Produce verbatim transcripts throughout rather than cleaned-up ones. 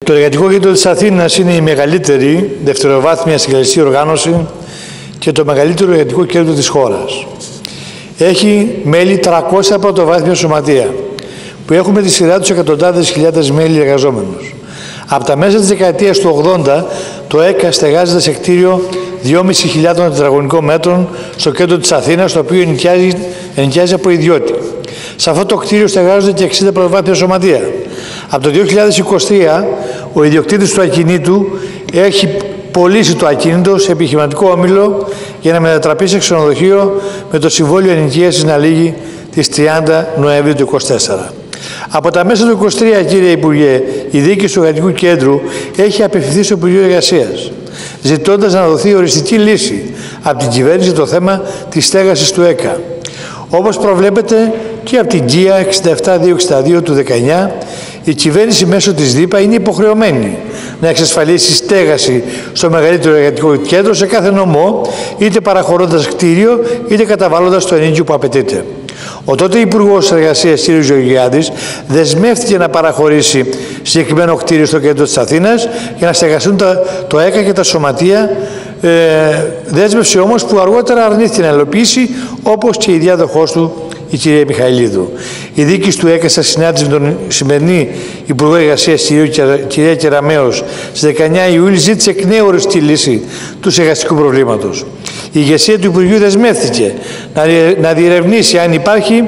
Το Εργατικό Κέντρο της Αθήνας είναι η μεγαλύτερη δευτεροβάθμια συγκλονιστική οργάνωση και το μεγαλύτερο εργατικό κέντρο της χώρας. Έχει μέλη τριακόσια πρωτοβάθμια σωματεία, που έχουν με τη σειρά τους εκατοντάδες χιλιάδες μέλη εργαζόμενους. Από τα μέσα της δεκαετίας του ογδόντα, το ΕΚΑ στεγάζεται σε κτίριο δυόμισι χιλιάδες τετραγωνικών μέτρων στο κέντρο της Αθήνας, το οποίο ενοικιάζει, ενοικιάζει από ιδιώτη. Σε αυτό το κτίριο στεγάζονται και εξήντα πρωτοβάθμια σωματεία. Από το δύο χιλιάδες είκοσι τρία, ο ιδιοκτήτης του ακινήτου έχει πωλήσει το ακίνητο σε επιχειρηματικό όμιλο για να μετατραπεί σε ξενοδοχείο, με το συμβόλαιο ενοικίασης να λήγει τις τριάντα Νοεμβρίου του είκοσι τέσσερα. Από τα μέσα του είκοσι τρία, κύριε Υπουργέ, η διοίκηση του Εργατικού Κέντρου έχει απευθυνθεί στο Υπουργείο Εργασίας, ζητώντας να δοθεί οριστική λύση από την κυβέρνηση το θέμα της στέγασης του ΕΚΑ. Όπως προβλέπεται και από την ΚΙΑ εξήντα επτά χιλιάδες διακόσια εξήντα δύο του δεκαεννιά, η κυβέρνηση μέσω της ΔΥΠΑ είναι υποχρεωμένη να εξασφαλίσει στέγαση στο μεγαλύτερο εργατικό κέντρο σε κάθε νομό, είτε παραχωρώντας κτίριο, είτε καταβάλλοντας το ενοίκιο που απαιτείται. Ο τότε Υπουργός Εργασίας κ. Γεωργιάδης δεσμεύτηκε να παραχωρήσει συγκεκριμένο κτίριο στο κέντρο της Αθήνας για να στεγαστούν τα, το ΕΚΑ και τα σωματεία, ε, δέσμευση όμως που αργότερα αρνήθηκε να υλοποιήσει, όπως και η διάδοχός του, η κυρία Μιχαηλίδου. Η διοίκηση του ΕΚΑ, σε συνάντηση με τον σημερινή Υπουργό Εργασίας, κυρία Κεραμέως, στις δεκαεννιά Ιούλη, ζήτησε εκ νέου οριστική λύση του στεγαστικού προβλήματος. Η ηγεσία του Υπουργείου δεσμεύτηκε να διερευνήσει αν υπάρχει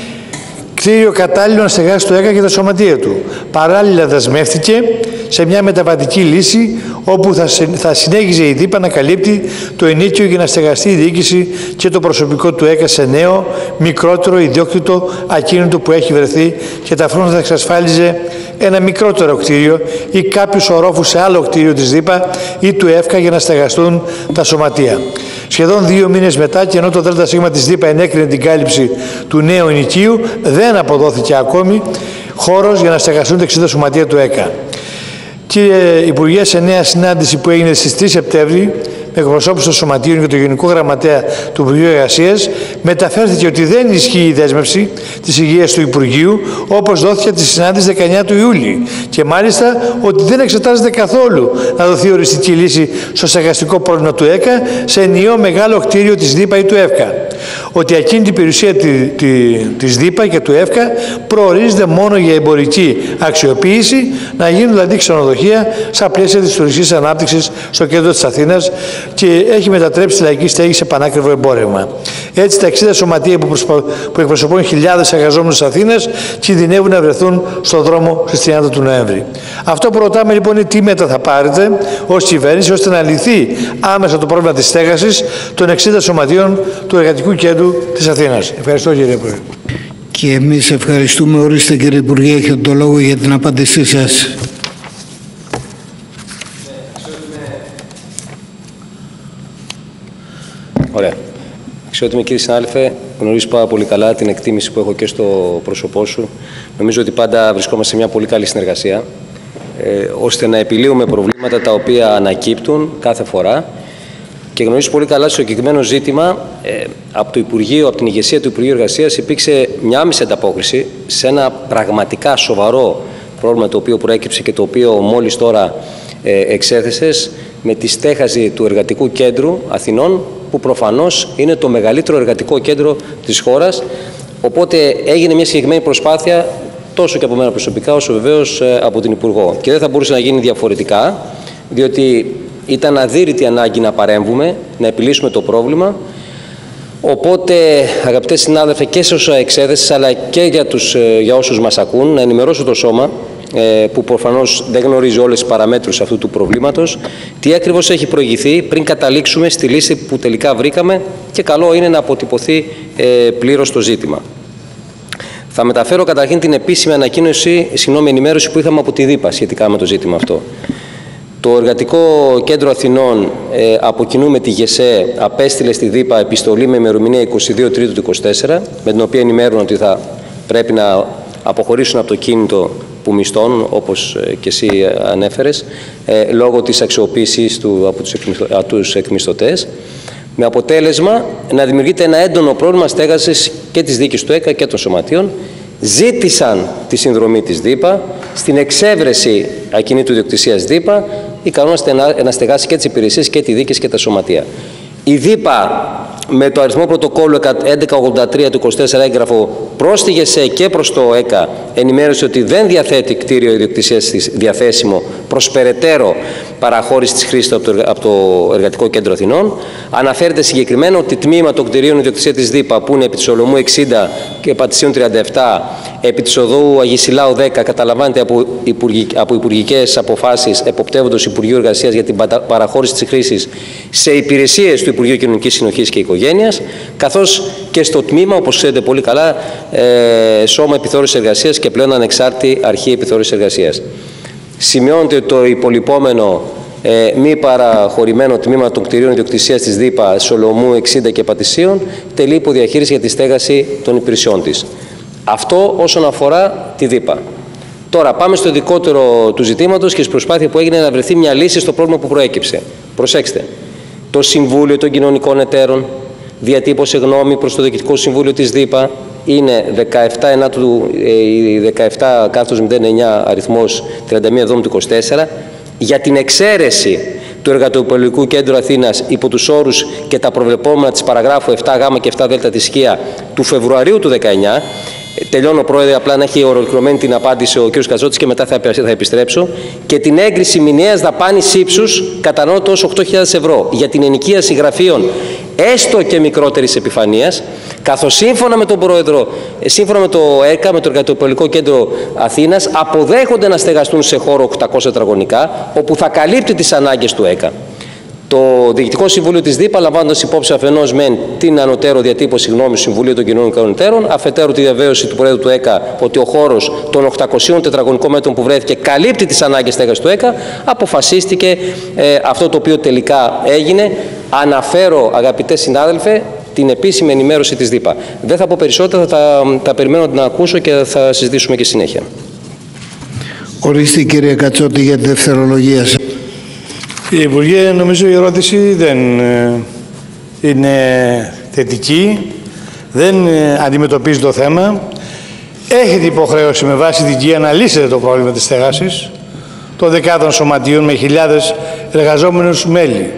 κτίριο κατάλληλο να στεγάσει το ΕΚΑ και τα σωματεία του. Παράλληλα δεσμεύτηκε σε μια μεταβατική λύση, όπου θα, θα συνέχιζε η ΔΥΠΑ να καλύπτει το ενίκιο για να στεγαστεί η διοίκηση και το προσωπικό του ΕΚΑ σε νέο, μικρότερο, ιδιόκτητο ακίνητο που έχει βρεθεί, και ταυτόχρονα θα εξασφάλιζε ένα μικρότερο κτίριο ή κάποιους ορόφους σε άλλο κτίριο της ΔΥΠΑ ή του ΕΦΚΑ για να στεγαστούν τα σωματεία. Σχεδόν δύο μήνες μετά, και ενώ το ΔΣ της ΔΥΠΑ ενέκρινε την κάλυψη του νέου ενοικίου, δεν αποδόθηκε ακόμη χώρος για να στεγαστούν τα εξήντα σωματεία του ΕΚΑ. Κύριε Υπουργέ, σε νέα συνάντηση που έγινε στις τρεις Σεπτέμβρη με εκπροσώπους των σωματείων και το Γενικό Γραμματέα του Υπουργείου Εργασίας, μεταφέρθηκε ότι δεν ισχύει η δέσμευση της ηγείας του Υπουργείου, όπως δόθηκε τη συνάντηση δεκαεννιά του Ιούλη, και μάλιστα ότι δεν εξετάζεται καθόλου να δοθεί οριστική λύση στο στεγαστικό πρόβλημα του ΕΚΑ σε ενιαίο μεγάλο κτίριο της ΔΥΠΑ ή του ΕΦΚΑ. Ότι εκείνη η περιουσία της ΔΥΠΑ και του ΕΦΚΑ προορίζεται μόνο για εμπορική αξιοποίηση, να γίνουν δηλαδή ξενοδοχεία στα πλαίσια της τουριστικής ανάπτυξης στο κέντρο της Αθήνας, και έχει μετατρέψει τη λαϊκή στέγη σε πανάκριβο εμπόρευμα. Έτσι, τα εξήντα σωματεία που, προσπα... που εκπροσωπούν χιλιάδες εργαζόμενους της Αθήνας κινδυνεύουν να βρεθούν στον δρόμο στις τριάντα του Νοέμβρη. Αυτό που ρωτάμε λοιπόν είναι τι μέτρα θα πάρετε ως κυβέρνηση, ώστε να λυθεί άμεσα το πρόβλημα της στέγασης των εξήντα σωματείων του Εργατικού Κέντρου της Αθήνας. Ευχαριστώ, κύριε Πρόεδρε. Και εμείς ευχαριστούμε. Ορίστε, κύριε Υπουργέ, έχετε το λόγο για την απάντησή σας. Ωραία. Αξιότιμη κύριε συνάδελφε, γνωρίζω πάρα πολύ καλά την εκτίμηση που έχω και στο πρόσωπό σου. Νομίζω ότι πάντα βρισκόμαστε σε μια πολύ καλή συνεργασία, ε, ώστε να επιλύουμε προβλήματα τα οποία ανακύπτουν κάθε φορά. Και γνωρίζω πολύ καλά στο συγκεκριμένο ζήτημα, ε, από το Υπουργείο, από την ηγεσία του Υπουργείου Εργασίας, υπήρξε μια άμεση ανταπόκριση σε ένα πραγματικά σοβαρό πρόβλημα το οποίο προέκυψε και το οποίο μόλις τώρα ε, εξέθεσες, με τη στέγαση του Εργατικού Κέντρου Αθηνών, που προφανώς είναι το μεγαλύτερο εργατικό κέντρο της χώρας. Οπότε έγινε μια συγκεκριμένη προσπάθεια, τόσο και από μένα προσωπικά, όσο βεβαίως από την Υπουργό. Και δεν θα μπορούσε να γίνει διαφορετικά, διότι ήταν αδύρυτη ανάγκη να παρέμβουμε, να επιλύσουμε το πρόβλημα. Οπότε, αγαπητέ συνάδελφε, και σε όσα εξέθεσες, αλλά και για, τους, για όσους μας ακούν, να ενημερώσω το σώμα, που προφανώς δεν γνωρίζει όλες τις παραμέτρους αυτού του προβλήματος, τι ακριβώς έχει προηγηθεί πριν καταλήξουμε στη λύση που τελικά βρήκαμε, και καλό είναι να αποτυπωθεί πλήρως το ζήτημα. Θα μεταφέρω καταρχήν την επίσημη ανακοίνωση, συγγνώμη, ενημέρωση που είχαμε από τη ΔΥΠΑ σχετικά με το ζήτημα αυτό. Το Εργατικό Κέντρο Αθηνών, ε, από κοινού με τη ΓΕΣΕ, απέστειλε στη ΔΥΠΑ επιστολή με ημερομηνία είκοσι δύο Τρίτου του είκοσι τέσσερα, με την οποία ενημέρωνε ότι θα πρέπει να αποχωρήσουν από το κίνητο που μισθώνουν, όπως και εσύ ανέφερες, ε, λόγω της αξιοποίησης του από τους, εκμισθω, τους εκμισθωτές, με αποτέλεσμα να δημιουργείται ένα έντονο πρόβλημα στέγασης και της δίκης του ΕΚΑ και των σωματείων, ζήτησαν τη συνδρομή της ΔΥΠΑ στην εξέβρεση ακινήτου ιδιοκτησίας ΔΥΠΑ, ικανός να στεγάσει και τις υπηρεσίες και τη δίκηση και τα σωματεία. Η ΔΥΠΑ με το αριθμό πρωτοκόλλου έντεκα ογδόντα τρία του είκοσι τέσσερα έγγραφο πρόστιγε σε και προς το ΕΚΑ, ενημέρωσε ότι δεν διαθέτει κτίριο ιδιοκτησίας της διαθέσιμο προς περαιτέρω παραχώρηση της χρήσης από το Εργατικό Κέντρο Αθηνών. Αναφέρεται συγκεκριμένα ότι τμήμα των κτηρίων ιδιοκτησίας της ΔΥΠΑ, που είναι επί της Ολομού εξήντα και Πατησίων τριάντα επτά, επί της Οδού Αγισιλάου δέκα, καταλαμβάνεται από, υπουργικ, από υπουργικές αποφάσεις εποπτεύοντος Υπουργείου Εργασίας για την παραχώρηση της χρήσης σε υπηρεσίες του Υπουργείου Κοινωνικής Συνοχής και Οικογένειας, καθώς και στο τμήμα, όπως ξέρετε πολύ καλά, ε, Σώμα Επιθεώρησης Εργασίας και πλέον ανεξάρτητη Αρχή Επιθεώρησης Εργασίας. Σημειώνεται το υπολοιπόμενο ε, μη παραχωρημένο τμήμα των κτηρίων ιδιοκτησίας της ΔΥΠΑ Σολομού εξήντα και Πατησίων τελεί υποδιαχείριση για τη στέγαση των υπηρεσιών της. Αυτό όσον αφορά τη ΔΥΠΑ. Τώρα πάμε στο ειδικότερο του ζητήματος και στην προσπάθεια που έγινε να βρεθεί μια λύση στο πρόβλημα που προέκυψε. Προσέξτε, το Συμβούλιο των Κοινωνικών Εταίρων διατύπωσε γνώμη προς το Διοικητικό Συμβούλιο της ΔΥΠΑ, είναι δεκαεπτά κάθετος μηδέν εννιά αριθμός τριάντα μία εβδόμου του είκοσι τέσσερα για την εξαίρεση του Εργατοπολιτικού Κέντρου Αθήνας υπό τους όρους και τα προβλεπόμενα της παραγράφου επτά γ και επτά δ της ΣΚΙΑ του Φεβρουαρίου του δεκαεννιά. Τελειώνω, Πρόεδρε, απλά να έχει ολοκληρωμένη την απάντηση ο κ. Κατσότης και μετά θα επιστρέψω. Και την έγκριση μηνιαίας δαπάνης ύψους κατανοώντας ως οκτώ χιλιάδες ευρώ για την ενοικίαση γραφείων έστω και μικρότερης επιφανείας, καθώς σύμφωνα με τον Πρόεδρο, σύμφωνα με το ΕΚΑ, με το Εργατοπολιτικό Κέντρο Αθήνας, αποδέχονται να στεγαστούν σε χώρο οκτακόσια τετραγωνικά, όπου θα καλύπτει τις ανάγκες του ΕΚΑ. Το Διοικητικό Συμβούλιο της ΔΥΠΑ, λαμβάνοντας υπόψη αφενός μεν την ανωτέρω διατύπωση γνώμη του Συμβουλίου των Κοινωνικών Εταίρων, αφετέρου τη διαβέβαιωση του Προέδρου του ΕΚΑ ότι ο χώρος των οκτακοσίων τετραγωνικών μέτρων που βρέθηκε καλύπτει τις ανάγκες στέγασης του ΕΚΑ, αποφασίστηκε ε, αυτό το οποίο τελικά έγινε. Αναφέρω, αγαπητέ συνάδελφε, την επίσημη ενημέρωση της ΔΥΠΑ. Δεν θα πω περισσότερα, θα τα, τα περιμένω να ακούσω και θα συζητήσουμε και συνέχεια. Ορίστε, κύριε Κατσότη, για τη δευτερολογία σας. Κύριε Υπουργέ, νομίζω η ερώτηση δεν είναι θετική, δεν αντιμετωπίζει το θέμα. Έχετε υποχρέωση με βάση την ΚΙΑ να λύσετε το πρόβλημα της στέγασης των δεκάδων σωματείων με χιλιάδες εργαζόμενους μέλη.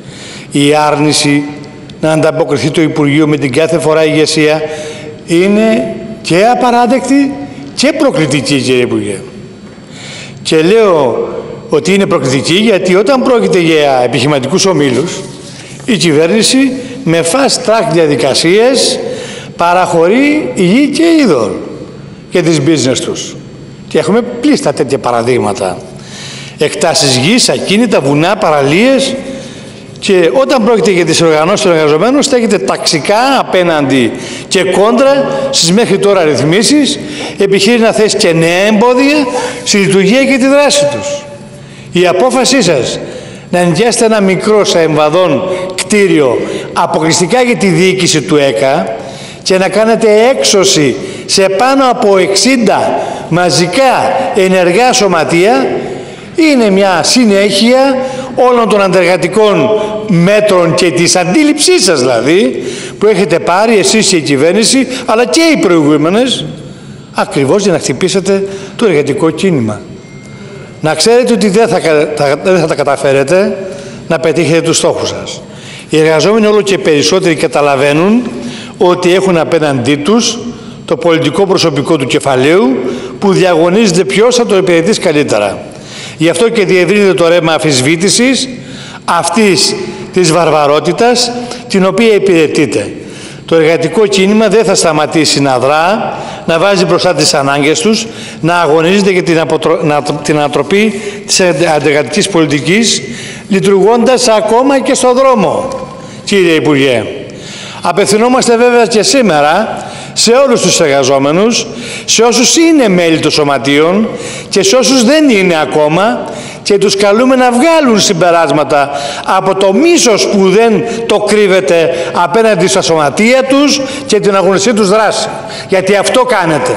Η άρνηση να ανταποκριθεί το Υπουργείο με την κάθε φορά ηγεσία είναι και απαράδεκτη και προκλητική, κύριε Υπουργέ. Και λέω ότι είναι προκλητική γιατί όταν πρόκειται για επιχειρηματικούς ομίλους, η κυβέρνηση με fast track διαδικασίες παραχωρεί γη και είδωρ για τις business τους. Και έχουμε πλήστα τέτοια παραδείγματα. Εκτάσεις γης, ακίνητα, βουνά, παραλίες. Και όταν πρόκειται για τις οργανώσεις των εργαζομένων, στέκεται ταξικά απέναντι και κόντρα στις μέχρι τώρα ρυθμίσεις, επιχείρει να θέσει και νέα εμπόδια στη λειτουργία και τη δράση τους. Η απόφασή σας να νοικιάσετε ένα μικρό σε εμβαδόν κτίριο αποκλειστικά για τη διοίκηση του ΕΚΑ και να κάνετε έξωση σε πάνω από εξήντα μαζικά ενεργά σωματεία είναι μια συνέχεια όλων των αντεργατικών μέτρων και της αντίληψής σας δηλαδή που έχετε πάρει εσείς και η κυβέρνηση αλλά και οι προηγούμενες ακριβώς για να χτυπήσετε το εργατικό κίνημα. Να ξέρετε ότι δεν θα, δεν θα τα καταφέρετε να πετύχετε τους στόχους σας. Οι εργαζόμενοι όλο και περισσότεροι καταλαβαίνουν ότι έχουν απέναντί τους το πολιτικό προσωπικό του κεφαλαίου που διαγωνίζεται ποιος θα το υπηρετήσει καλύτερα. Γι' αυτό και διευρύνεται το ρεύμα αμφισβήτησης αυτής της βαρβαρότητας την οποία υπηρετείται. Το εργατικό κίνημα δεν θα σταματήσει να δρά, να βάζει μπροστά τις ανάγκες τους, να αγωνίζεται για την, αποτρο... να... την ανατροπή της αντεργατικής πολιτικής, λειτουργώντας ακόμα και στον δρόμο, κύριε Υπουργέ. Απευθυνόμαστε βέβαια και σήμερα σε όλους τους εργαζόμενους, σε όσους είναι μέλη των σωματείων και σε όσους δεν είναι ακόμα και τους καλούμε να βγάλουν συμπεράσματα από το μίσος που δεν το κρύβεται απέναντι στα σωματεία τους και την αγωνιστική τους δράση. Γιατί αυτό κάνετε.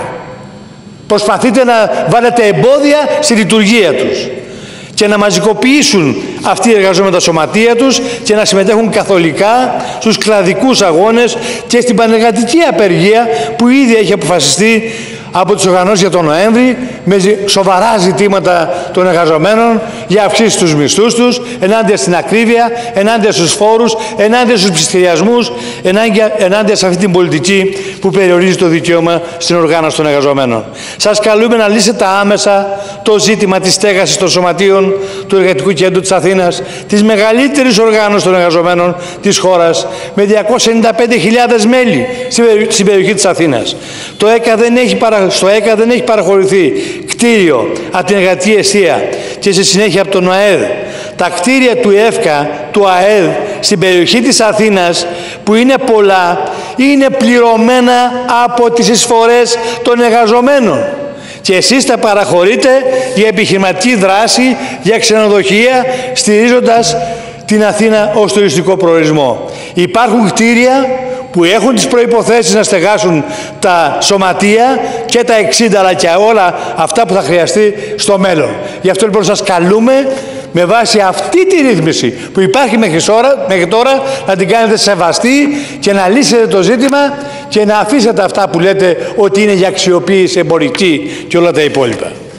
Προσπαθείτε να βάλετε εμπόδια στη λειτουργία τους και να μαζικοποιήσουν αυτοί οι εργαζόμενοι τα σωματεία τους και να συμμετέχουν καθολικά στους κλαδικούς αγώνες και στην πανεργατική απεργία που ήδη έχει αποφασιστεί από τις οργανώσεις για τον Νοέμβρη με σοβαρά ζητήματα των εργαζομένων για αυξήσεις στους μισθούς τους, ενάντια στην ακρίβεια, ενάντια στους φόρους, ενάντια στους πληστηριασμούς, ενάντια, ενάντια σε αυτή την πολιτική που περιορίζει το δικαίωμα στην οργάνωση των εργαζομένων. Σας καλούμε να λύσετε άμεσα το ζήτημα της στέγασης των σωματείων του Εργατικού Κέντρου της Αθήνας, της μεγαλύτερης οργάνωσης των εργαζομένων της χώρας, με διακόσιες ενενήντα πέντε χιλιάδες μέλη στην περιοχή της Αθήνας. Το ΕΚΑ δεν έχει παρα... Στο ΕΚΑ δεν έχει παραχωρηθεί κτίριο από την Εργατική Εστία και στη συνέχεια από τον ΑΕΔ. Τα κτίρια του ΕΦΚΑ, του ΑΕΔ, στην περιοχή της Αθήνας, που είναι πολλά, είναι πληρωμένα από τις εισφορές των εργαζομένων. Και εσείς τα παραχωρείτε για επιχειρηματική δράση, για ξενοδοχεία, στηρίζοντας την Αθήνα ως τουριστικό προορισμό. Υπάρχουν κτίρια που έχουν τις προϋποθέσεις να στεγάσουν τα σωματεία και τα εξήντα, αλλά και όλα αυτά που θα χρειαστεί στο μέλλον. Γι' αυτό λοιπόν σας καλούμε, με βάση αυτή τη ρύθμιση που υπάρχει μέχρι τώρα, μέχρι τώρα να την κάνετε σεβαστή και να λύσετε το ζήτημα και να αφήσετε αυτά που λέτε ότι είναι για αξιοποίηση εμπορική και όλα τα υπόλοιπα.